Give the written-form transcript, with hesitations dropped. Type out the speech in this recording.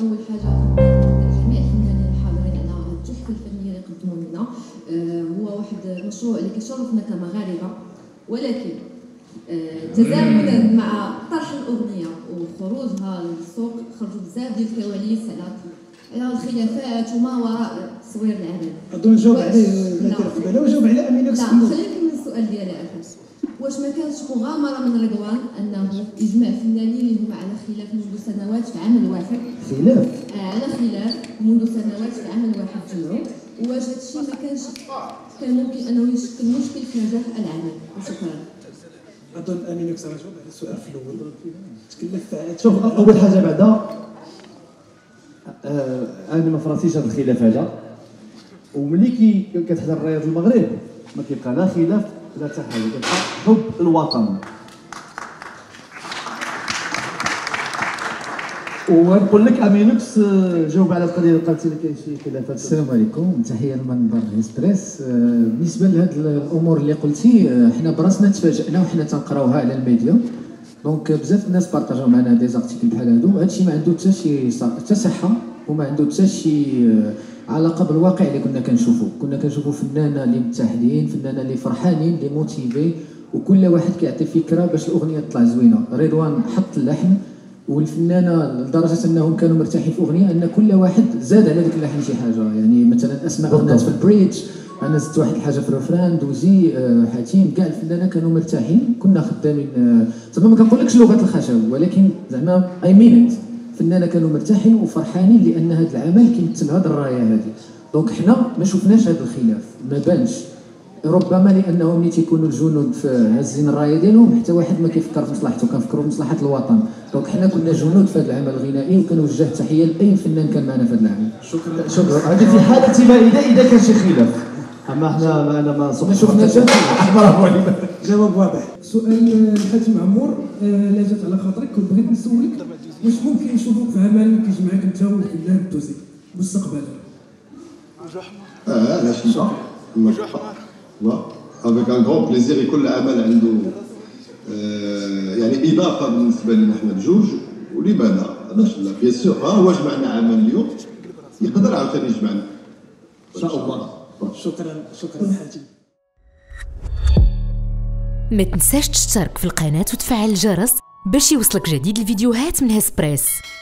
اول حاجه جميع الفنانين الحاضرين على التحفه الفنيه اللي قدموا لنا. هو واحد المشروع اللي كيشرفنا كمغاربه، ولكن تزامنا مع طرح الاغنيه وخروجها للسوق خرجوا بزاف ديال الكواليس على الخلافات وما وراء تصوير العمل. اظن نجاوب عليه لا قبل وجاوب على امينه. لا خلينا نكمل السؤال ديالي عفاش. واش ما كانتش مغامره من رضوان انه يجمع فنانين اللي هما على خلاف منذ سنوات في عمل واحد؟ خلاف على خلاف منذ سنوات في عمل واحد جمعوا، واش هذا الشيء ما كانش كان ممكن انه يشكل مشكل في نجاح العمل؟ وشكرا. اظن امينه كنت غتجاوب على السؤال في الاول. تكلف شوف اول حاجه بعدا انا ما فراسيش هذا الخلاف هذا، وملي كتحضر رياض المغرب ما كيبقى لا خلاف لا حتى حاجه، كيبقى حب الوطن. ونقول لك امينوكس جاوب على القضيه اللي قالتي لي كاين شي خلافات. السلام عليكم، تحيه لمنبر اكسبريس. بالنسبه لهاد الامور اللي قلتي، حنا براسنا تفاجئنا وحنا تنقراوها على الميديا، دونك بزاف الناس بارطاجاو معنا دي زارتيكل بحال هادو. هادشي ما عنده حتى صحه وما عنده حتى شي علاقه بالواقع اللي كنا كنشوفوا فنانه اللي متحدين، فنانه اللي فرحانين، اللي موتيفي، وكل واحد كيعطي فكره باش الاغنيه تطلع زوينه. رضوان حط اللحن والفنانه لدرجه انهم كانوا مرتاحين في الاغنيه ان كل واحد زاد على ذاك اللحن شي حاجه. يعني مثلا اسماء الناس في البريدج، انا زدت واحد الحاجه في الرفران، دوزي، حاتم، كاع الفنانه كانوا مرتاحين. كنا خدامين زعما ما كنقولكش لغه الخشب، ولكن زعما اي مين الفنانه كانوا مرتاحين وفرحانين لان هذا العمل كيمثل هذه الرايه هذه. دونك حنا ما شفناش هذا الخلاف، ما بانش، ربما لانه ملي تيكونوا الجنود هازين الرايه ديالهم حتى واحد ما كيفكر في مصلحته، كنفكروا في مصلحه الوطن. دونك حنا كنا جنود في هذا العمل الغنائي، وكنوجه تحيه لاي فنان كان معنا في هذا العمل. شكرا. هذه في حاله ما اذا كان شي خلاف، اما حنا انا ما شفناش. برافو عليك. جواب واضح. سؤال حاتم عمور، لا جات على خاطرك كنت بغيت نسولك واش ممكن نشوفوك في عمل كيجمعك انت والفنان الدوزي مستقبلا؟ علاش لا؟ افيك ان غون بليزير. يكون العمل عنده يعني اضافه بالنسبه لنا حنا بجوج، ولماذا؟ علاش لا؟ بيان سور هو جمعنا عمل اليوم، يقدر عاوتاني يجمعنا ان شاء الله. شكرا حاتم. ما تنساش تشترك في القناة وتفعل الجرس باش يوصلك جديد الفيديوهات من هسبريس.